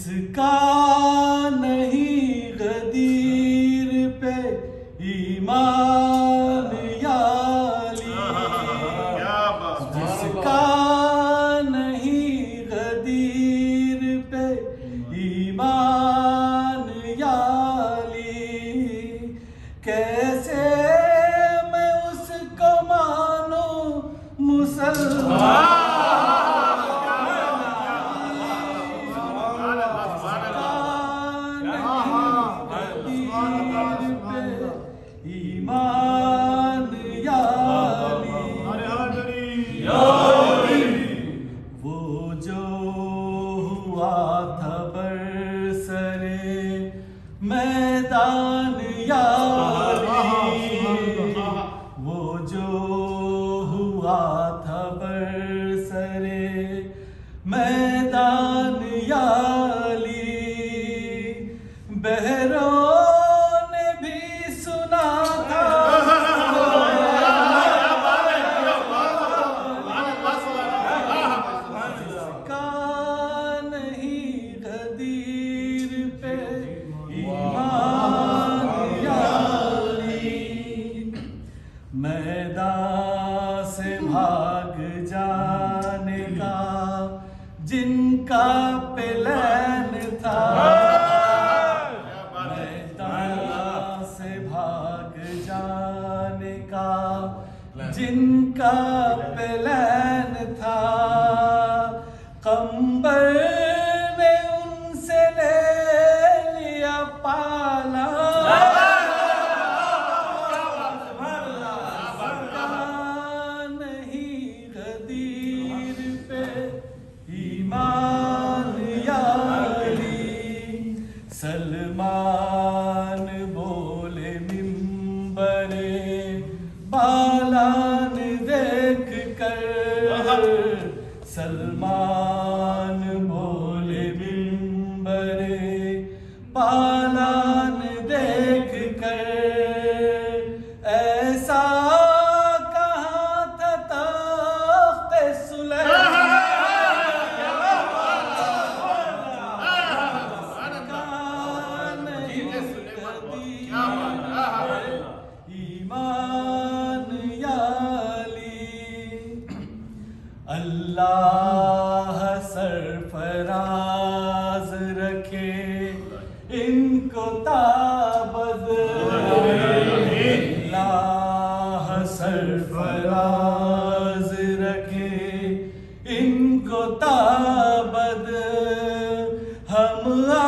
जिसका नहीं गदीर पे ईमान याली, जिसका नहीं गदीर पे ईमान याली, कैसे मैं उसको मानूं मुसलमान। ईमान याली, वो जो हुआ था बरसरे मैदान याली, वो जो हुआ था बरसरे मैदान याली, बहरों ने भी सुना था जिसका नहीं गदीर पे ईमान याली, मैदान से भाग जाने का जिनका प्लान था, मैदान से भाग जाने का जिनका प्लान था, कंबर ने उनसे ले लिया पाला, नहीं गदीर पे ईमान याली, सलमान बोले मिंबरे बालान देख कर, सलमान बोले मिंबरे बालान देख कर, ऐसा कहाँ था तख्ते सुलेमान, ईमान याली, अल्लाह सरफराज रखे इनको ताबद, अल्लाह सरफराज रखे इनको ताबद, हम